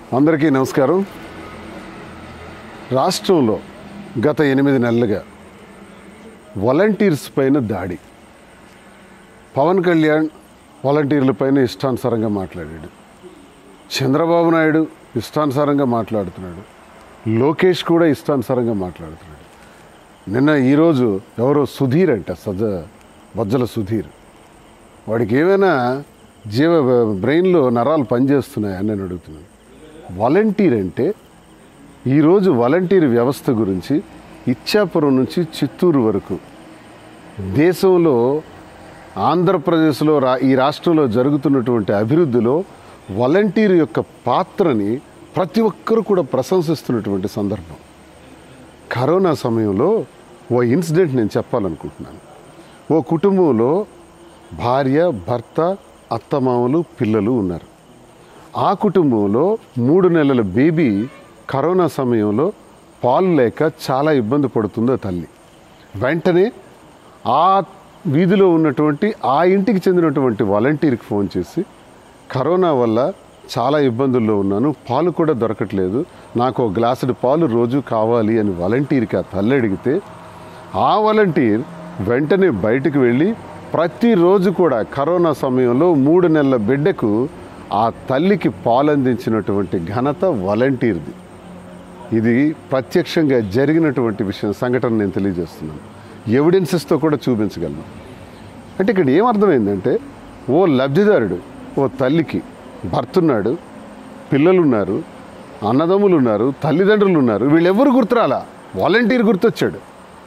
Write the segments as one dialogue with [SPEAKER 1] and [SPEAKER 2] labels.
[SPEAKER 1] అందరికీ నమస్కారం. రాష్ట్రంలో గత 8 నెలలుగా వాలంటీర్స్ పైన దాడి. పవన్ కళ్యాణ్ వాలంటీర్ల పైన ఇష్టానుసారంగా మాట్లాడాడు. చంద్రబాబు నాయుడు ఇష్టానుసారంగా మాట్లాడుతున్నాడు. లోకేష్ కూడా ఇష్టానుసారంగా మాట్లాడుతున్నాడు. ఈరోజు ఎవరో సుధీర్ అంట, బొజ్జల సుధీర్, వాడికి ఏమైనా బ్రెయిన్లో నరాలు పనిచేస్తున్నాయని నేను అడుగుతున్నాను. వాలంటీర్ అంటే ఈరోజు వాలంటీర్ వ్యవస్థ గురించి ఇచ్చాపురం నుంచి చిత్తూరు వరకు దేశంలో, ఆంధ్రప్రదేశ్లో, ఈ రాష్ట్రంలో జరుగుతున్నటువంటి అభివృద్ధిలో వాలంటీర్ యొక్క పాత్రని ప్రతి ఒక్కరూ కూడా ప్రశంసిస్తున్నటువంటి సందర్భం. కరోనా సమయంలో ఓ ఇన్సిడెంట్ నేను చెప్పాలనుకుంటున్నాను. ఓ కుటుంబంలో భార్య, భర్త, అత్తమామలు, పిల్లలు ఉన్నారు. ఆ కుటుంబంలో 3 నెలల బేబీ కరోనా సమయంలో పాలు లేక చాలా ఇబ్బంది పడుతుందో తల్లి. వెంటనే ఆ వీధిలో ఉన్నటువంటి ఆ ఇంటికి చెందినటువంటి వాలంటీర్కి ఫోన్ చేసి, కరోనా వల్ల చాలా ఇబ్బందుల్లో ఉన్నాను, పాలు కూడా దొరకట్లేదు, నాకు ఒక గ్లాసుడు పాలు రోజు కావాలి అని వాలంటీర్కి ఆ తల్లి అడిగితే, ఆ వాలంటీర్ వెంటనే బయటకు వెళ్ళి ప్రతిరోజు కూడా కరోనా సమయంలో 3 నెలల బిడ్డకు ఆ తల్లికి పాలు అందించినటువంటి ఘనత వాలంటీర్ది. ఇది ప్రత్యక్షంగా జరిగినటువంటి సంఘటన నేను తెలియజేస్తున్నాను. ఎవిడెన్సెస్తో కూడా చూపించగలను. అంటే ఇక్కడ ఏమర్థమైందంటే, ఓ లబ్ధిదారుడు, ఓ తల్లికి భర్త ఉన్నాడు, పిల్లలు ఉన్నారు, అన్నదమ్ములు ఉన్నారు, తల్లిదండ్రులు ఉన్నారు, వీళ్ళెవ్వరు గుర్తురాలా, వాలంటీర్ గుర్తొచ్చాడు.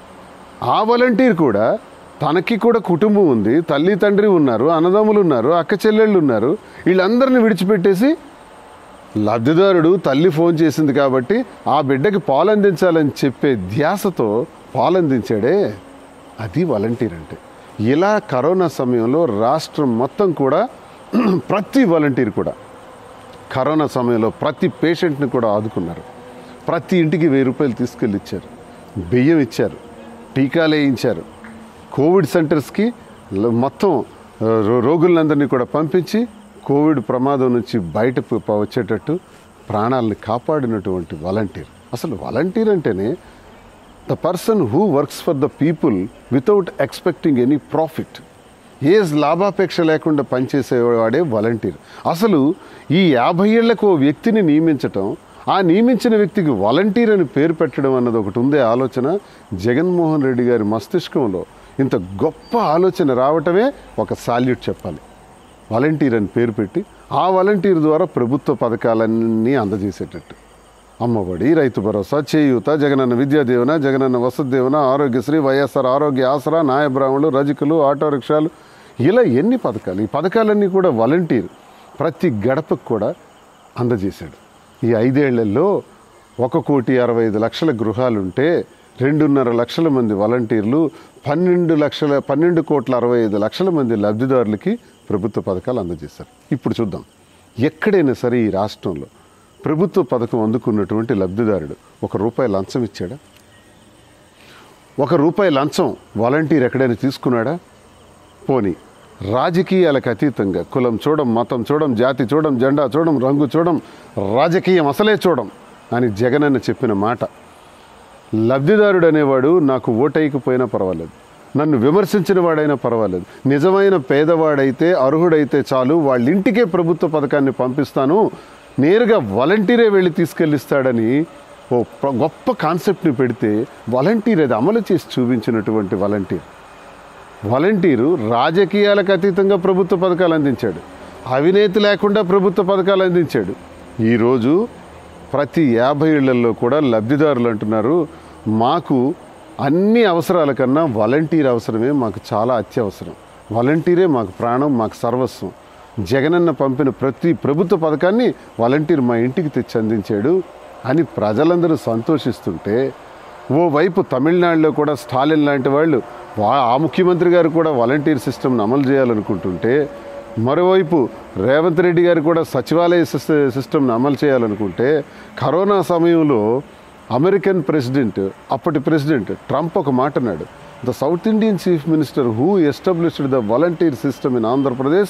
[SPEAKER 1] ఆ వాలంటీర్ కూడా తనకి కూడా కుటుంబం ఉంది, తల్లి తండ్రి ఉన్నారు, అన్నదమ్ములు ఉన్నారు, అక్క చెల్లెళ్ళు ఉన్నారు, వీళ్ళందరినీ విడిచిపెట్టేసి లబ్ధిదారుడు తల్లి ఫోన్ చేసింది కాబట్టి ఆ బిడ్డకి పాలు అందించాలని చెప్పే ధ్యాసతో పాలు అందించాడే, అది వాలంటీర్ అంటే. ఇలా కరోనా సమయంలో రాష్ట్రం మొత్తం కూడా ప్రతి వాలంటీర్ కూడా కరోనా సమయంలో ప్రతి పేషెంట్ని కూడా ఆదుకున్నారు. ప్రతి ఇంటికి 1000 రూపాయలు తీసుకెళ్ళి ఇచ్చారు, బియ్యం ఇచ్చారు, టీకాలు వేయించారు. కోవిడ్ సెంటర్స్కి మొత్తం రోగులందరినీ కూడా పంపించి కోవిడ్ ప్రమాదం నుంచి బయటకు వచ్చేటట్టు ప్రాణాలను కాపాడినటువంటి వాలంటీర్. అసలు వాలంటీర్ అంటేనే the person who works for the people without expecting any profit. ఏ లాభాపేక్ష లేకుండా పనిచేసేవాడే వాలంటీర్. అసలు ఈ 50 ఏళ్లకు ఓ వ్యక్తిని నియమించటం, ఆ నియమించిన వ్యక్తికి వాలంటీర్ అని పేరు పెట్టడం అన్నది ఒకటి ఉందే ఆలోచన. జగన్మోహన్ రెడ్డి గారి మస్తిష్కంలో ఇంత గొప్ప ఆలోచన రావటమే ఒక సాల్యూట్ చెప్పాలి. వాలంటీర్ అని పేరు పెట్టి ఆ వాలంటీర్ ద్వారా ప్రభుత్వ పథకాలన్నీ అందజేసేటట్టు, అమ్మఒడి, రైతు భరోసా, చేయూత, జగనన్న విద్యా దీవెన, జగనన్న వసతి దీవెన, ఆరోగ్యశ్రీ, వైఎస్ఆర్ ఆరోగ్య ఆసరా, నాయబ్రాహ్మణులు, రజకులు, ఆటో రిక్షాలు, ఇలా ఎన్ని పథకాలు. ఈ పథకాలన్నీ కూడా వాలంటీర్ ప్రతి గడపకు కూడా అందజేశాడు. ఈ 5 ఏళ్లలో 1,65,00,000 గృహాలుంటే 2.5 లక్షల మంది వాలంటీర్లు, 12,65,00,000 మంది లబ్ధిదారులకి ప్రభుత్వ పథకాలు అందజేశారు. ఇప్పుడు చూద్దాం, ఎక్కడైనా సరే ఈ రాష్ట్రంలో ప్రభుత్వ పథకం అందుకున్నటువంటి లబ్ధిదారుడు ₹1 లంచం ఇచ్చాడా? ₹1 లంచం వాలంటీర్ ఎక్కడైనా తీసుకున్నాడా? పోనీ రాజకీయాలకు అతీతంగా కులం చూడం, మతం చూడం, జాతి చూడం, జెండా చూడం, రంగు చూడం, రాజకీయం అసలే చూడం అని జగనన్న చెప్పిన మాట. లబ్ధిదారుడు అనేవాడు నాకు ఓటైకపోయినా పర్వాలేదు, నన్ను విమర్శించిన వాడైనా పర్వాలేదు, నిజమైన పేదవాడైతే, అర్హుడైతే చాలు, వాళ్ళ ఇంటికే ప్రభుత్వ పథకాన్ని పంపిస్తాను, నేరుగా వాలంటీరే వెళ్ళి తీసుకెళ్ళిస్తాడని ఓ గొప్ప కాన్సెప్ట్ని పెడితే వాలంటీర్ అది అమలు చేసి చూపించినటువంటి వాలంటీరు రాజకీయాలకు అతీతంగా ప్రభుత్వ పథకాలు అందించాడు, అవినీతి లేకుండా ప్రభుత్వ పథకాలు అందించాడు. ఈరోజు ప్రతి 50 ఏళ్లలో కూడా లబ్ధిదారులు అంటున్నారు, మాకు అన్ని అవసరాల కన్నా వాలంటీర్ అవసరమే మాకు చాలా అత్యవసరం, వాలంటీరే మాకు ప్రాణం, మాకు సర్వస్వం, జగనన్న పంపిన ప్రతి ప్రభుత్వ పథకాన్ని వాలంటీర్ మా ఇంటికి తెచ్చి అందించాడు అని ప్రజలందరూ సంతోషిస్తుంటే, ఓవైపు తమిళనాడులో కూడా స్టాలిన్ లాంటి వాళ్ళు, ఆ ముఖ్యమంత్రి గారు కూడా వాలంటీర్ సిస్టమ్ని అమలు చేయాలనుకుంటుంటే, మరోవైపు రేవంత్ రెడ్డి గారు కూడా సచివాలయ సిస్టమ్ని అమలు చేయాలనుకుంటే, కరోనా సమయంలో అమెరికన్ ప్రెసిడెంట్, అప్పటి ప్రెసిడెంట్ ట్రంప్ ఒక మాట అన్నాడు, the South Indian chief minister who established the volunteer system in Andhra Pradesh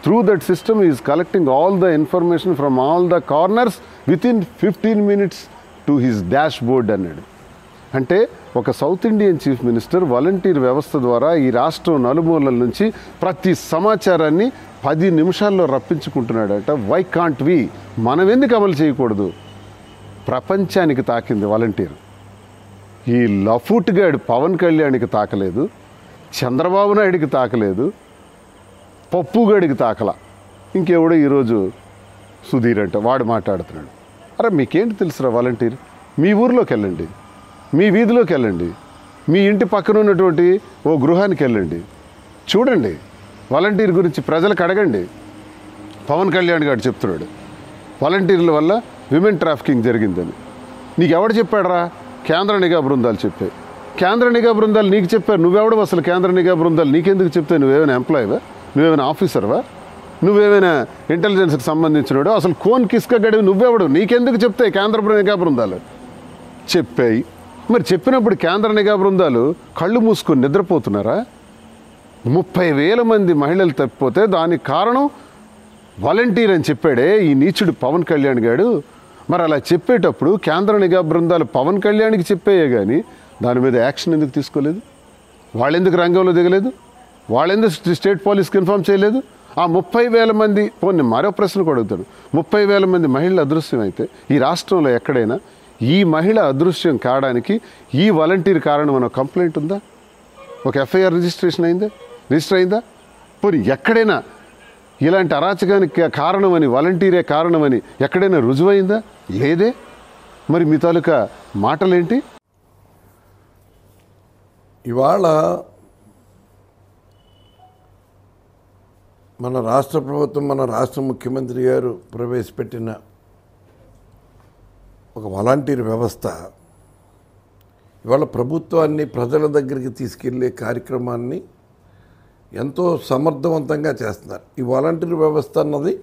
[SPEAKER 1] Through that system, he is collecting all the information from all the corners within 15 minutes to his dashboard అన్నాడు. అంటే ఒక South Indian chief minister volunteer వ్యవస్థ ద్వారా ఈ రాష్ట్రం నలుమూలల నుంచి ప్రతి సమాచారాన్ని 10 నిమిషాల్లో రప్పించుకుంటున్నాడట. వై కాంట్ వి, మనం ఎందుకు అమలు చేయకూడదు? ప్రపంచానికి తాకింది వాలంటీర్. ఈ లఫూట్గాడు పవన్ కళ్యాణ్కి తాకలేదు, చంద్రబాబు నాయుడికి తాకలేదు, పప్పుగాడికి తాకల. ఇంకెవడో ఈరోజు సుధీర్ అంట వాడు మాట్లాడుతున్నాడు. అరే మీకేంటి తెలుసురా వాలంటీర్? మీ ఊర్లోకి వెళ్ళండి, మీ వీధిలోకి వెళ్ళండి, మీ ఇంటి పక్కన ఉన్నటువంటి ఓ గృహానికి వెళ్ళండి, చూడండి వాలంటీర్ గురించి ప్రజలకు అడగండి. పవన్ కళ్యాణ్ గారు చెప్తున్నాడు వాలంటీర్ల వల్ల విమెన్ ట్రాఫికింగ్ జరిగిందని. నీకు ఎవడు చెప్పాడరా? కేంద్ర నిఘా బృందాలు చెప్పాయి. కేంద్ర నిఘా బృందాలు నీకు చెప్పారు. నువ్వెవడు అసలు? కేంద్ర నిఘా బృందాలు నీకెందుకు చెప్తాయి? నువ్వేమైనా ఎంప్లాయీవా? నువ్వేమైనా ఆఫీసర్వా? నువ్వేమైనా ఇంటెలిజెన్స్కి సంబంధించినవాడు? అసలు కోన్ కిస్క గడివి నువ్వెవడు? నీకెందుకు చెప్తాయి కేంద్ర నిఘా బృందాలు? చెప్పాయి. మరి చెప్పినప్పుడు కేంద్ర నిఘా బృందాలు కళ్ళు మూసుకొని నిద్రపోతున్నారా? 30,000 మంది మహిళలు తప్పిపోతే దానికి కారణం వాలంటీర్ అని చెప్పాడే ఈ నీచుడు పవన్ కళ్యాణ్ గారు. మరి అలా చెప్పేటప్పుడు కేంద్ర నిఘా బృందాలు పవన్ కళ్యాణ్కి చెప్పాయే కానీ దాని మీద యాక్షన్ ఎందుకు తీసుకోలేదు? వాళ్ళెందుకు రంగంలో దిగలేదు? వాళ్ళెందుకు స్టేట్ పోలీస్కి ఇన్ఫార్మ్ చేయలేదు? ఆ 30,000 మంది పోనీ మరో ప్రశ్న కూడా అడుగుతాడు. 30,000 మంది మహిళలు అదృశ్యం అయితే ఈ రాష్ట్రంలో ఎక్కడైనా ఈ మహిళ అదృశ్యం కావడానికి ఈ వాలంటీర్ కారణం అన్న కంప్లైంట్ ఉందా? ఒక ఎఫ్ఐఆర్ రిజిస్టర్ అయిందా? పోనీ ఎక్కడైనా ఇలాంటి అరాచకానికి కారణమని వాలంటీరే కారణమని ఎక్కడైనా రుజువైందా? లేదే. మరి మీ తాలూకా మాటలేంటి?
[SPEAKER 2] ఇవాళ మన రాష్ట్ర ప్రభుత్వం, మన రాష్ట్ర ముఖ్యమంత్రి గారు ప్రవేశపెట్టిన ఒక వాలంటీర్ వ్యవస్థ ఇవాళ ప్రభుత్వాన్ని ప్రజల దగ్గరికి తీసుకెళ్లే కార్యక్రమాన్ని ఎంతో సమర్థవంతంగా చేస్తున్నారు. ఈ వాలంటీర్ వ్యవస్థ అన్నది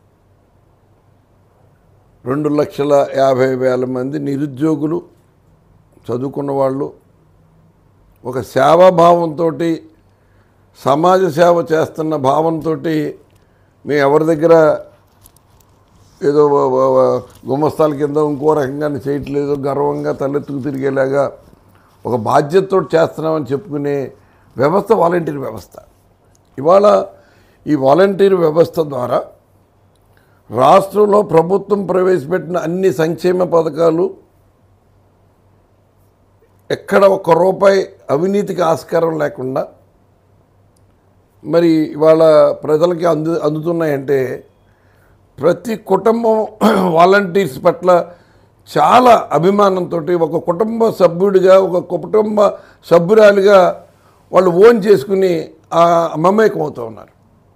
[SPEAKER 2] 2,50,000 మంది నిరుద్యోగులు, చదువుకున్న వాళ్ళు ఒక సేవాభావంతో, సమాజ సేవ చేస్తున్న భావంతో మేము ఎవరి దగ్గర ఏదో గుమస్తాల కింద ఇంకో రకంగా చేయట్లేదు, గర్వంగా తలెత్తుకు తిరిగేలాగా ఒక బాధ్యతతో చేస్తున్నామని చెప్పుకునే వ్యవస్థ వాలంటీర్ వ్యవస్థ. ఇవాళ ఈ వాలంటీర్ వ్యవస్థ ద్వారా రాష్ట్రంలో ప్రభుత్వం ప్రవేశపెట్టిన అన్ని సంక్షేమ పథకాలు ఎక్కడ ఒక్క రూపాయి అవినీతికి ఆస్కారం లేకుండా మరి ఇవాళ ప్రజలకి అందుతున్నాయంటే ప్రతి కుటుంబం వాలంటీర్స్ పట్ల చాలా అభిమానంతో ఒక కుటుంబ సభ్యుడిగా, ఒక కుటుంబ సభ్యురాలిగా వాళ్ళు ఓన్ చేసుకుని మమేకం అవుతూ ఉన్నారు.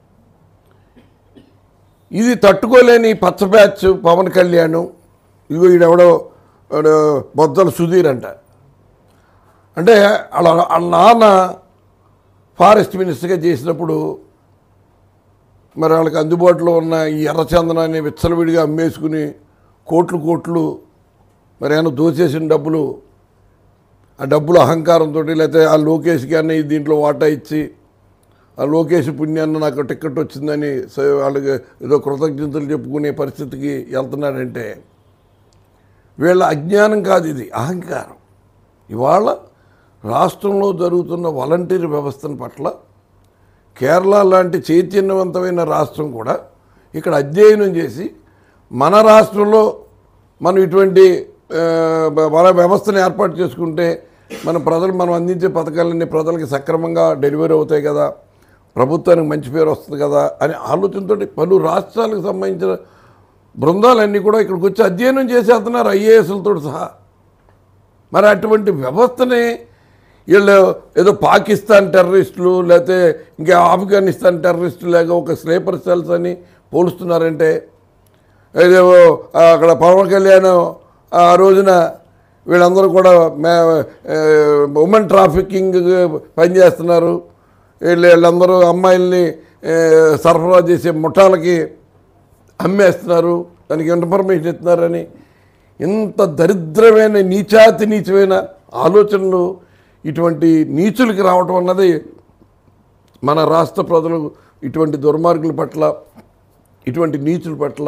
[SPEAKER 2] ఇది తట్టుకోలేని పచ్చ బ్యాచ్ పవన్ కళ్యాణ్, ఇగో ఈడెవడో బొద్దల సుధీర్ అంట. అంటే వాళ్ళ నాన్న ఫారెస్ట్ మినిస్టర్గా చేసినప్పుడు మరి వాళ్ళకి అందుబాటులో ఉన్న ఈ ఎర్రచందనాన్ని విచ్చలవిడిగా అమ్మేసుకుని కోట్లు మరి ఏమైనా దోచేసిన డబ్బులు, ఆ డబ్బులు అహంకారంతో, లేకపోతే ఆ లోకేష్కి అన్న దీంట్లో వాటా ఇచ్చి ఆ లోకేష్ పుణ్యాన్ని నాకు టికెట్ వచ్చిందని వాళ్ళకి ఏదో కృతజ్ఞతలు చెప్పుకునే పరిస్థితికి వెళ్తున్నాడంటే వీళ్ళ అజ్ఞానం కాదు, ఇది అహంకారం. ఇవాళ రాష్ట్రంలో జరుగుతున్న వాలంటీర్ వ్యవస్థను పట్ల కేరళ లాంటి చైతన్యవంతమైన రాష్ట్రం కూడా ఇక్కడ అధ్యయనం చేసి మన రాష్ట్రంలో మనం ఇటువంటి వ్యవస్థను ఏర్పాటు చేసుకుంటే మనం అందించే పథకాలన్నీ ప్రజలకి సక్రమంగా డెలివరీ అవుతాయి కదా, ప్రభుత్వానికి మంచి పేరు వస్తుంది కదా అనే ఆలోచనతో పలు రాష్ట్రాలకు సంబంధించిన బృందాలన్నీ కూడా ఇక్కడికి వచ్చి అధ్యయనం చేసేస్తున్నారు, ఐఏఎస్లతో సహా. మరి అటువంటి వ్యవస్థనే వీళ్ళు ఏదో పాకిస్తాన్ టెర్రరిస్టులు లేకపోతే ఇంకా ఆఫ్ఘనిస్తాన్ టెర్రరిస్టులు లేక ఒక స్లీపర్ సెల్స్ అని పోలుస్తున్నారంటే, ఏదేవో అక్కడ పవన్ కళ్యాణ్ ఆ రోజున వీళ్ళందరూ కూడా ఉమెన్ ట్రాఫికింగ్ పనిచేస్తున్నారు, వీళ్ళందరూ అమ్మాయిల్ని సరఫరా చేసే ముఠాలకి అమ్మేస్తున్నారు, దానికి ఇన్ఫర్మేషన్ ఇస్తున్నారని ఇంత దరిద్రమైన నీచమైన ఆలోచనలు ఇటువంటి నీచులకి రావటం అన్నది మన రాష్ట్ర ప్రజలు ఇటువంటి దుర్మార్గుల పట్ల, ఇటువంటి నీచుల పట్ల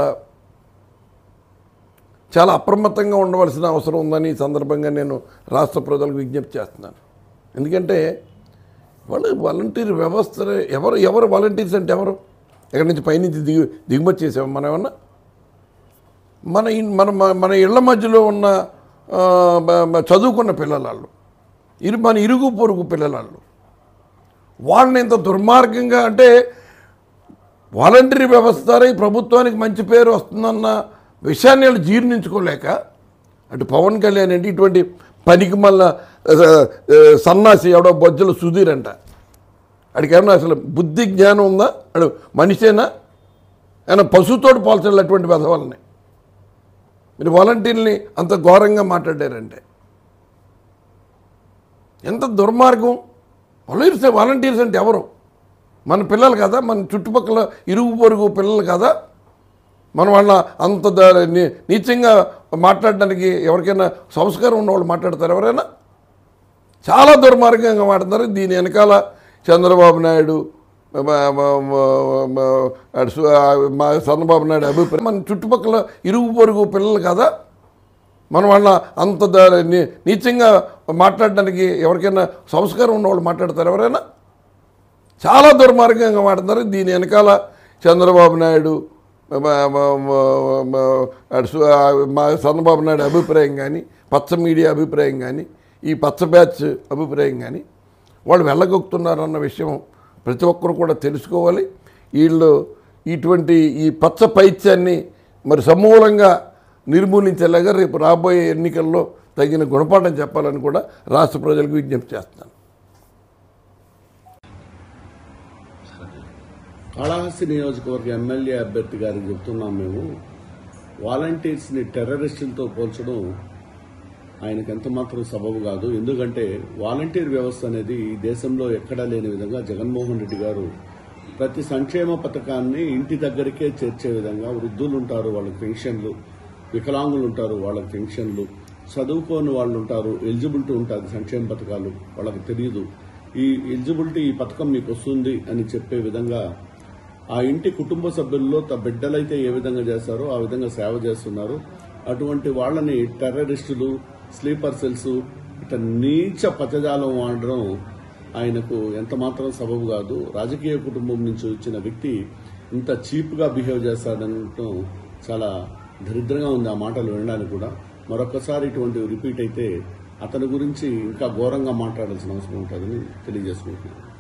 [SPEAKER 2] చాలా అప్రమత్తంగా ఉండవలసిన అవసరం ఉందని ఈ సందర్భంగా నేను రాష్ట్ర ప్రజలకు విజ్ఞప్తి చేస్తున్నాను. ఎందుకంటే వాళ్ళు వాలంటీర్ వ్యవస్థ ఎవరు వాలంటీర్స్ అంటే ఎవరు? ఎక్కడి నుంచి పైనుంచి దిగుమతి చేసాము మనం ఏమన్నా? మన ఇళ్ల మధ్యలో ఉన్న చదువుకున్న పిల్లలాళ్ళు, మన ఇరుగు పొరుగు పిల్లలాళ్ళు, వాళ్ళని ఇంత దుర్మార్గంగా అంటే వాలంటరీ వ్యవస్థ ద్వారా ఈ ప్రభుత్వానికి మంచి పేరు వస్తుందన్న విషయాన్ని వాళ్ళు జీర్ణించుకోలేక అటు పవన్ కళ్యాణ్ అంటే ఇటువంటి పనికి మళ్ళా సన్నాసి ఎవడో బొజ్జల సుధీర్ అంట, అడికి ఏమన్నా అసలు బుద్ధి జ్ఞానం ఉందా? అడు మనిషేనా? ఆయన పశువుతోటి పోల్చాలి అటువంటి పెదవాళ్ళని. మీరు వాలంటీర్ని అంత ఘోరంగా మాట్లాడారంటే ఎంత దుర్మార్గం! వాలంటీర్స్ అంటే ఎవరు? మన పిల్లలు కదా, మన చుట్టుపక్కల ఇరుగు పొరుగు పిల్లలు కదా. మనం వాళ్ళ అంత నీచంగా మాట్లాడడానికి ఎవరికైనా సంస్కారం ఉన్నవాళ్ళు మాట్లాడతారు ఎవరైనా? చాలా దుర్మార్గంగా మాట్లాడతారు. దీని వెనకాల చంద్రబాబు నాయుడు, చంద్రబాబు నాయుడు అభిప్రాయం, మన చుట్టుపక్కల ఇరుగు పొరుగు పిల్లలు కదా. మనం వాళ్ళ అంత నీచంగా మాట్లాడడానికి ఎవరికైనా సంస్కారం ఉన్నవాళ్ళు మాట్లాడతారు ఎవరైనా? చాలా దుర్మార్గంగా మాట్లాడతారు. దీని వెనకాల చంద్రబాబు నాయుడు, చంద్రబాబు నాయుడు అభిప్రాయం కానీ, పచ్చ మీడియా అభిప్రాయం కానీ, ఈ పచ్చ బ్యాచ్ అభిప్రాయం కానీ వాళ్ళు వెళ్ళగొక్కుతున్నారన్న విషయం ప్రతి ఒక్కరు కూడా తెలుసుకోవాలి. వీళ్ళు ఇటువంటి ఈ పచ్చ పైత్యాన్ని మరి సమూలంగా నిర్మూలించేలాగా రేపు రాబోయే ఎన్నికల్లో తగిన గుణపాఠం చెప్పాలని కూడా రాష్ట్ర ప్రజలకు విజ్ఞప్తి చేస్తున్నాను.
[SPEAKER 3] కాళహస్తి నియోజకవర్గ ఎమ్మెల్యే అభ్యర్థి గారికి చెప్తున్నాం మేము, వాలంటీర్స్ని టెర్రరిస్టులతో పోల్చడం ఆయనకు ఎంతమాత్రం సబబు కాదు. ఎందుకంటే వాలంటీర్ వ్యవస్థ అనేది ఈ దేశంలో ఎక్కడా లేని విధంగా జగన్మోహన్ రెడ్డి గారు ప్రతి సంక్షేమ పథకాన్ని ఇంటి దగ్గరికే చేర్చే విధంగా, వృద్ధులు ఉంటారు వాళ్ళకి పెన్షన్లు, వికలాంగులు ఉంటారు వాళ్ళకి పెన్షన్లు, చదువుకోని వాళ్ళు ఉంటారు, ఎలిజిబిలిటీ ఉంటుంది సంక్షేమ పథకాలు వాళ్ళకి తెలియదు, ఈ ఎలిజిబిలిటీ ఈ పథకం మీకు వస్తుంది అని చెప్పే విధంగా ఆ ఇంటి కుటుంబ సభ్యుల్లో బిడ్డలైతే ఏ విధంగా చేస్తారో ఆ విధంగా సేవ చేస్తున్నారు. అటువంటి వాళ్ళని టెర్రరిస్టులు, స్లీపర్ సెల్స్ ఇట్లా నీచ పదజాలం వాడడం ఆయనకు ఎంతమాత్రం సబబు కాదు. రాజకీయ కుటుంబం నుంచి వచ్చిన వ్యక్తి ఇంత చీప్గా బిహేవ్ చేస్తాడనటం చాలా దరిద్రంగా ఉంది ఆ మాటలు వినడానికి కూడా. మరొకసారి ఇటువంటివి రిపీట్ అయితే అతని గురించి ఇంకా ఘోరంగా మాట్లాడాల్సిన అవసరం ఉంటుందని తెలియజేసుకుంటున్నాను.